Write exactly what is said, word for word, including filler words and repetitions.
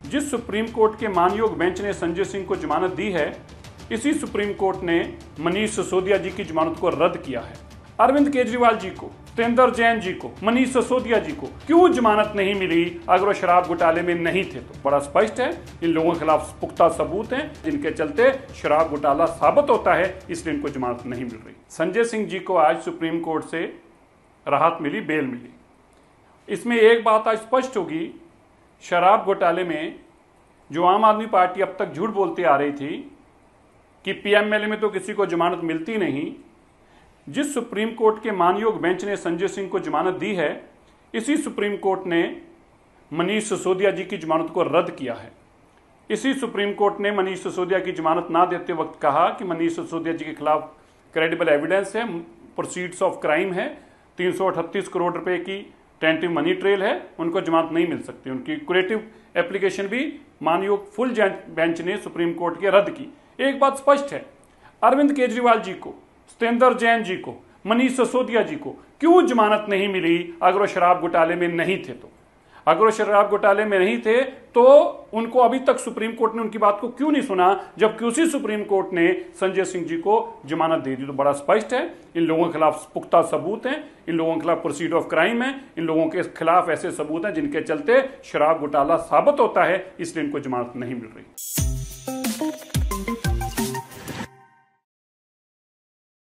जिस supreme court के मानयोग bench ने संजय सिंह को जमानत दी है, इसी सुप्रीम कोर्ट ने मनीष सिसोदिया जी की जमानत को रद्द किया है। अरविंद केजरीवाल जी को, सत्येंद्र जैन जी को, मनीष सिसोदिया जी को क्यों जमानत नहीं मिली अगर वो शराब घोटाले में नहीं थे? तो बड़ा स्पष्ट है, इन लोगों के खिलाफ पुख्ता सबूत हैं जिनके चलते शराब घोटाला साबित होता है, इसलिए इनको जमानत नहीं मिल रही। संजय सिंह जी को आज सुप्रीम कोर्ट से राहत मिली, बेल मिली। इसमें एक बात आज स्पष्ट होगी, शराब घोटाले में जो आम आदमी पार्टी अब तक झूठ बोलती आ रही थी कि पीएमएलए में तो किसी को जमानत मिलती नहीं, जिस सुप्रीम कोर्ट के मानयोग बेंच ने संजय सिंह को जमानत दी है, इसी सुप्रीम कोर्ट ने मनीष सिसोदिया जी की जमानत को रद्द किया है। इसी सुप्रीम कोर्ट ने मनीष सिसोदिया की जमानत ना देते वक्त कहा कि मनीष सिसोदिया जी के खिलाफ क्रेडिबल एविडेंस है, प्रोसीड्स ऑफ क्राइम है, तीन सौ अठतीस करोड़ रुपए की टेंटिव मनी ट्रेल है, उनको जमानत नहीं मिल सकती। उनकी क्यूरेटिव एप्लीकेशन भी मानयोग फुल बेंच ने सुप्रीम कोर्ट के रद्द की। एक बात स्पष्ट है, अरविंद केजरीवाल जी को, सत्येंद्र जैन जी को, मनीष सिसोदिया जी को क्यों जमानत नहीं मिली अगर वो शराब घोटाले में नहीं थे? तो अगर वो शराब घोटाले में नहीं थे तो उनको अभी तक सुप्रीम कोर्ट ने उनकी बात को क्यों नहीं सुना, जबकि उसी सुप्रीम कोर्ट ने संजय सिंह जी को जमानत दे दी? तो बड़ा स्पष्ट है, इन लोगों के खिलाफ पुख्ता सबूत हैं, इन लोगों के खिलाफ प्रोसीड ऑफ क्राइम है, इन लोगों के खिलाफ ऐसे सबूत हैं जिनके चलते शराब घोटाला साबित होता है, इसलिए इनको जमानत नहीं मिल रही।